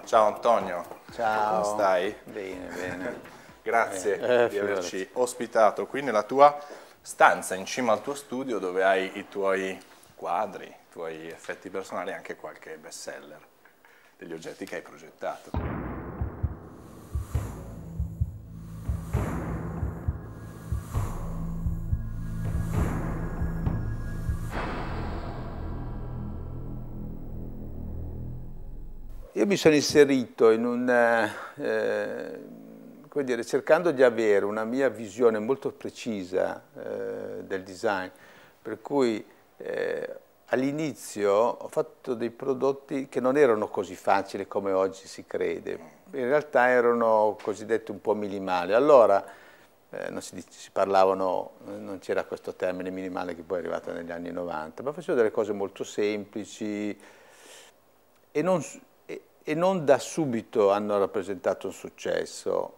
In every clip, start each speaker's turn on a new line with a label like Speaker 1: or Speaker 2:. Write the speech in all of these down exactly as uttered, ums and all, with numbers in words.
Speaker 1: Ciao Antonio.
Speaker 2: Ciao.
Speaker 1: Come stai?
Speaker 2: Bene, bene.
Speaker 1: Grazie
Speaker 2: eh,
Speaker 1: di
Speaker 2: eh,
Speaker 1: averci ospitato qui nella tua stanza, in cima al tuo studio, dove hai i tuoi quadri, i tuoi effetti personali e anche qualche bestseller degli oggetti che hai progettato.
Speaker 2: Io mi sono inserito in un, eh, come dire, cercando di avere una mia visione molto precisa eh, del design, per cui eh, all'inizio ho fatto dei prodotti che non erano così facili come oggi si crede, in realtà erano cosiddetti un po' minimali. Allora eh, non si, si parlavano, non c'era questo termine minimale che poi è arrivato negli anni novanta, ma facevo delle cose molto semplici e non, e, e non da subito hanno rappresentato un successo.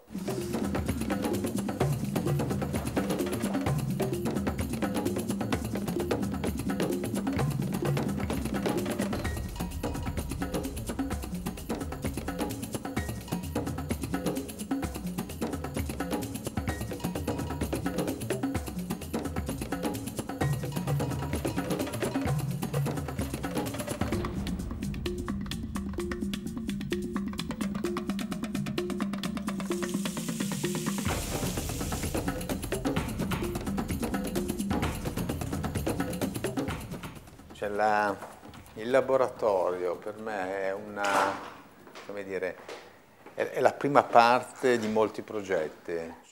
Speaker 2: Cioè la, il laboratorio per me è una, come dire, è, è la prima parte di molti progetti.